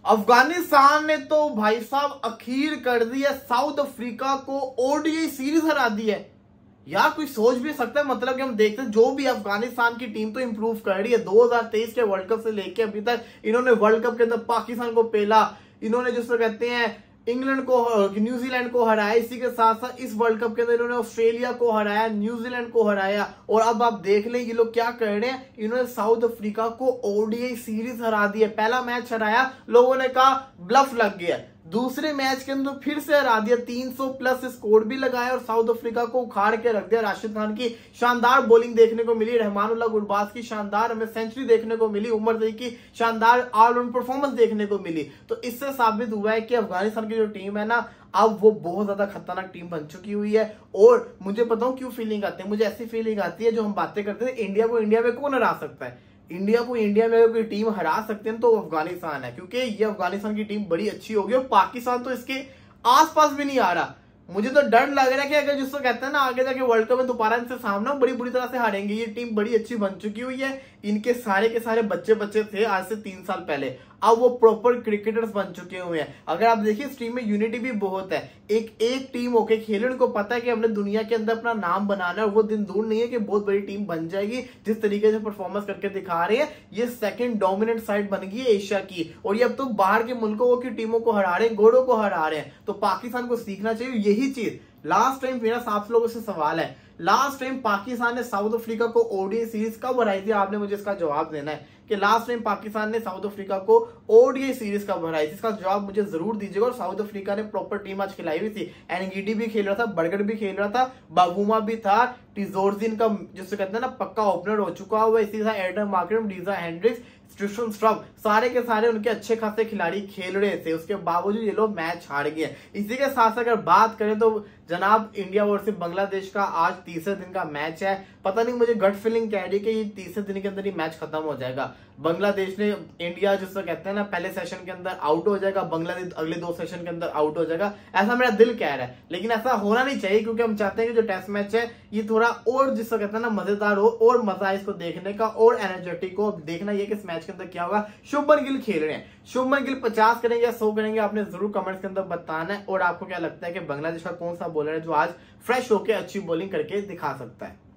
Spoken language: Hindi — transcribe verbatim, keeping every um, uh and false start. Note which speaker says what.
Speaker 1: अफगानिस्तान ने तो भाई साहब अखीर कर दी है, साउथ अफ्रीका को ओडीआई सीरीज हरा दी है। यार कोई सोच भी सकता है, मतलब कि हम देखते हैं जो भी अफगानिस्तान की टीम तो इंप्रूव कर रही है। दो हज़ार तेईस के वर्ल्ड कप से लेके अभी तक इन्होंने वर्ल्ड कप के अंदर पाकिस्तान को पेला, इन्होंने जिसको कहते हैं इंग्लैंड को, न्यूजीलैंड को हराया, इसी के साथ साथ इस वर्ल्ड कप के अंदर इन्होंने ऑस्ट्रेलिया को हराया, न्यूजीलैंड को हराया। और अब आप देख लें ये लोग क्या कर रहे हैं, इन्होंने साउथ अफ्रीका को ओडीआई सीरीज हरा दी है। पहला मैच हराया, लोगों ने कहा ब्लफ लग गया, दूसरे मैच के अंदर फिर से हरा दिया, तीन सौ प्लस स्कोर भी लगाया और साउथ अफ्रीका को उखाड़ के रख दिया। राशिद खान की शानदार बॉलिंग देखने को मिली, रहमानुल्लाह गुरबाज की शानदार हमें सेंचुरी देखने को मिली, उमर ज़ई की शानदार ऑलराउंड परफॉर्मेंस देखने को मिली। तो इससे साबित हुआ है कि अफगानिस्तान की जो टीम है ना, अब वो बहुत ज्यादा खतरनाक टीम बन चुकी हुई है। और मुझे पता हूं क्यों फीलिंग आती है, मुझे ऐसी फीलिंग आती है, जो हम बातें करते थे इंडिया को इंडिया में कौन हरा सकता है, इंडिया को इंडिया में अगर कोई टीम हरा सकते हैं तो अफगानिस्तान है, क्योंकि ये अफगानिस्तान की टीम बड़ी अच्छी होगी और पाकिस्तान तो इसके आसपास भी नहीं आ रहा। मुझे तो डर लग रहा है कि अगर जिसको कहते हैं ना आगे जाके वर्ल्ड कप में दोबारा इनसे सामना बड़ी बुरी तरह से हारेंगे। ये टीम बड़ी अच्छी बन चुकी हुई है, इनके सारे के सारे बच्चे बच्चे थे आज से तीन साल पहले, अब वो प्रॉपर क्रिकेटर्स बन चुके हुए हैं। अगर आप देखिए इस टीम में यूनिटी भी बहुत है, एक एक टीम होके खेले, उनको पता है कि हमने दुनिया के अंदर अपना नाम बनाना है और वो दिन दूर नहीं है कि बहुत बड़ी टीम बन जाएगी। जिस तरीके से परफॉर्मेंस करके दिखा रहे हैं, ये सेकंड डोमिनेंट साइड बन गई है एशिया की, और ये अब तो बाहर के मुल्कों की टीमों को हरा रहे हैं, गोड़ों को हरा रहे हैं। तो पाकिस्तान को सीखना चाहिए यही चीज। लास्ट टाइम मेरा सात लोगों से सवाल है, लास्ट टाइम पाकिस्तान ने साउथ अफ्रीका को ओडीआई सीरीज कब हराई थी, आपने मुझे इसका जवाब देना है कि लास्ट टाइम पाकिस्तान ने साउथ अफ्रीका को ओडीआई सीरीज कब हराई थी, इसका जवाब मुझे जरूर दीजिएगा। और साउथ अफ्रीका ने प्रॉपर टीम आज खिलाई हुई थी, एनगीडी भी खेल रहा था, बर्गर भी खेल रहा था, बाबूमा भी था, टिजोरजिन का जिससे कहते हैं ना पक्का ओपनर हो चुका हुआ, इसी तरह Adam Markram, Reeza Hendricks, Tristan Stubbs, सारे के सारे उनके अच्छे खासे खिलाड़ी खेल रहे थे, उसके बावजूद ये लोग मैच हार गए। इसी के साथ अगर बात करें तो जनाब इंडिया वर्सेस बांग्लादेश का आज तीसरे दिन का मैच है। पता नहीं मुझे गट फीलिंग कह रही है कि ये तीसरे दिन के अंदर ही मैच खत्म हो जाएगा। बांग्लादेश ने इंडिया जिसको कहते हैं ना पहले सेशन के अंदर आउट हो जाएगा, बांग्लादेश अगले दो सेशन के अंदर आउट हो जाएगा, ऐसा मेरा दिल कह रहा है। लेकिन ऐसा होना नहीं चाहिए, क्योंकि हम चाहते हैं कि जो टेस्ट मैच है ये थोड़ा और जिसको कहते हैं ना मजेदार हो, और मजा है इसको देखने का, और एनर्जेटिक हो। देखना ये कि इस मैच के अंदर क्या होगा। शुभमन गिल खेल रहे हैं, शुभमन गिल पचास करेंगे या सौ करेंगे, आपने जरूर कमेंट्स के अंदर बताना है। और आपको क्या लगता है कि बांग्लादेश का कौन सा बॉलर है जो आज फ्रेश होकर अच्छी बॉलिंग करके दिखा सकता है।